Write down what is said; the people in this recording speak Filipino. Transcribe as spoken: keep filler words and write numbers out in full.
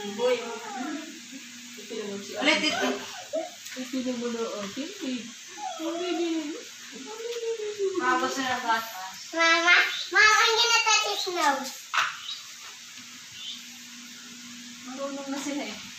Boy, ulit ito. Ito mo na akin. Mabos na ng batas. Mama, mama, hindi na touch his nose. Marunong na sila eh.